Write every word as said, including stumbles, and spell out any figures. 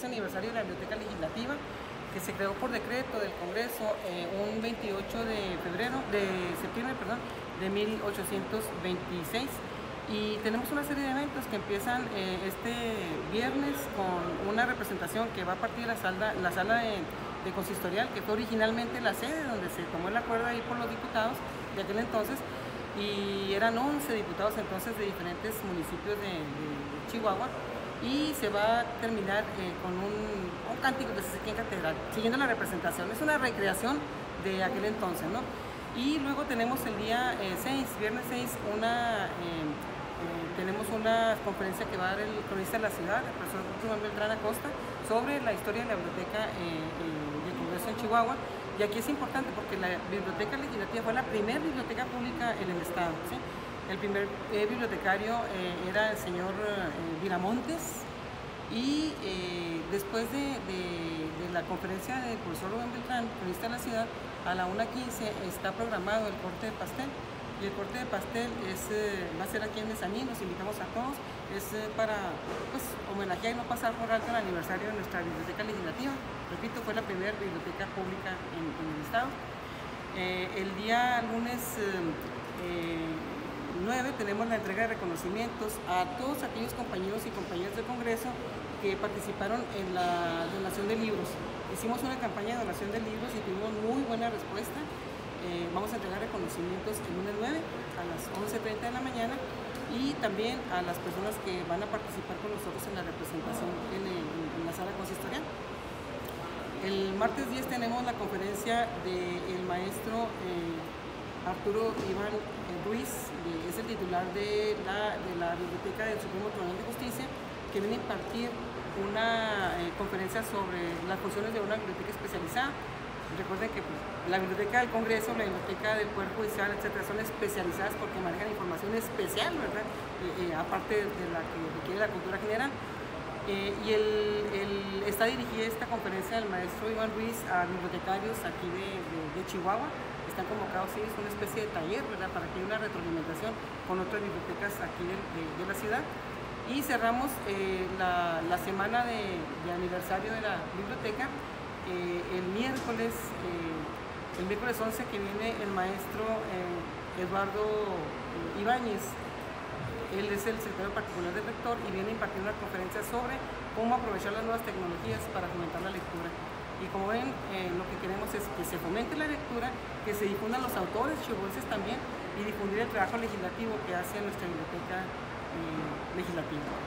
vigésimo aniversario de la Biblioteca Legislativa, que se creó por decreto del Congreso eh, un veintiocho de febrero, de septiembre, perdón, de mil ochocientos veintiséis. Y tenemos una serie de eventos que empiezan eh, este viernes con una representación que va a partir de la sala, la sala de, de consistorial, que fue originalmente la sede donde se tomó el acuerdo ahí por los diputados de aquel entonces, y eran once diputados entonces de diferentes municipios de, de, de Chihuahua, y se va a terminar eh, con un, un cántico que se hace aquí en Catedral, siguiendo la representación. Es una recreación de aquel entonces, ¿no? Y luego tenemos el día eh, seis, viernes seis, una, eh, eh, tenemos una conferencia que va a dar el cronista de la ciudad, el profesor Rubén Beltrán Acosta, sobre la historia de la biblioteca eh, eh, del Congreso en Chihuahua. Y aquí es importante porque la Biblioteca Legislativa fue la primera biblioteca pública en el estado, ¿sí? El primer eh, bibliotecario eh, era el señor eh, Viramontes, y eh, después de, de, de la conferencia del profesor Rubén Beltrán, cronista de la ciudad, a la una quince está programado el corte de pastel. Y el corte de pastel es, eh, va a ser aquí en Mezanín, los invitamos a todos, es eh, para pues, homenajear y no pasar por alto el aniversario de nuestra Biblioteca Legislativa. Repito, fue la primera biblioteca pública en, en el estado. Eh, el día lunes eh, nueve tenemos la entrega de reconocimientos a todos aquellos compañeros y compañeras del Congreso que participaron en la donación de libros. Hicimos una campaña de donación de libros y tuvimos muy buena respuesta. Eh, vamos a entregar reconocimientos el lunes nueve a las once treinta de la mañana, y también a las personas que van a participar con nosotros en la representación en, el, en la sala consistorial. El martes diez tenemos la conferencia del maestro eh, Arturo Iván eh, Ruiz, eh, es el titular de la, de la Biblioteca del Supremo Tribunal de Justicia, que viene a impartir una eh, conferencia sobre las funciones de una biblioteca especializada. Recuerden que pues, la Biblioteca del Congreso, la Biblioteca del Poder Judicial, etcétera, son especializadas porque manejan información especial, ¿verdad? Eh, eh, aparte de la que requiere la cultura general. Eh, y el, el, está dirigida esta conferencia del maestro Iván Ruiz a bibliotecarios aquí de, de, de Chihuahua. Están convocados, sí, es una especie de taller, ¿verdad? Para que haya una retroalimentación con otras bibliotecas aquí de, de, de la ciudad. Y cerramos eh, la, la semana de, de aniversario de la biblioteca. Eh, el miércoles, eh, el miércoles once, que viene el maestro eh, Eduardo eh, Ibáñez. Él es el secretario particular del rector y viene a impartir una conferencia sobre cómo aprovechar las nuevas tecnologías para fomentar la lectura. Y como ven, eh, lo que queremos es que se fomente la lectura, que se difundan los autores chihuahuenses también, y difundir el trabajo legislativo que hace nuestra biblioteca eh, legislativa.